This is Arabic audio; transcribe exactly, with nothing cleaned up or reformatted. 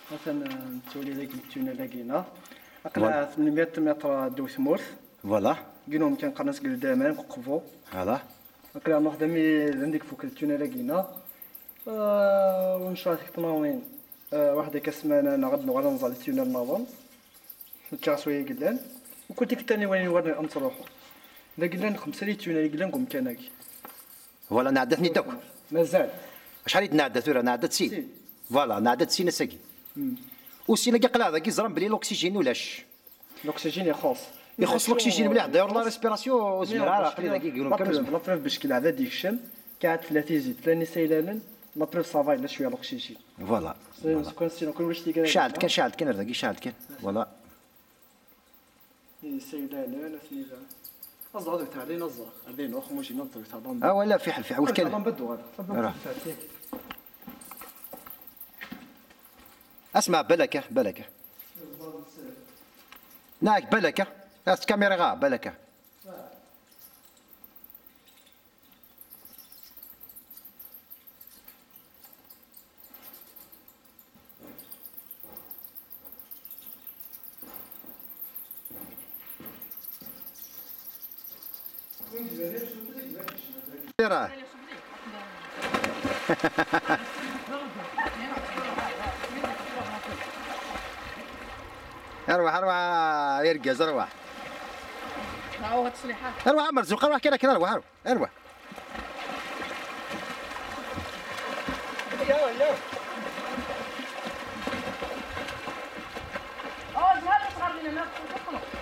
مثلا تولي ذاك التونه لاقينا اقلع ثمانمائة متر دو ثمورث فوالا قينهم كان قناص قدامان وقفو فوالا اقلع نخدم عندك فوق التونه لاقينا آه ونشرح تناوين آه واحده كسمانه نغد نغد نزال التونه النظام نتشاسوي قلان وكنت كتاني وين ورنا انتروحو لا قلان خمسه لي تونه قلان قوم كاناكي فوالا نعدتني دوك مازال شحال نعدت ولا نعدت سين فوالا نعدت سين ساكي وسينا كي قلع ذاك يزرم بلي الاكسجين ولاش الاكسجين يخص يخص الاكسجين مليح داير لا ريسبيراسيون زمير على عقلي ذاك يقولون كامل لا بروف باش كي العدد يكشم كاع ثلاثة زيد ثاني سيلالا لا بروف صافاي لا شويه الاكسجين فوالا كون سينو كل واش تيقال شاعلت كان شاعلت كان ذاك شاعلت كان فوالا سيلالا سيلالا أصدق هذا تعالي نصدق هذين أخو ماشي ننطر تعبان اه ولا في حل في حول كان تعبان بدو هذا اسمع بلكه بلكه ناك بلكه اس كاميرا غا بلكه راه اروح اروح يرقز اروح هاو تصليحات اروح مرزوق اروح كذا كذا اروح اروح اروح يا ولا اه زهر صغار لنا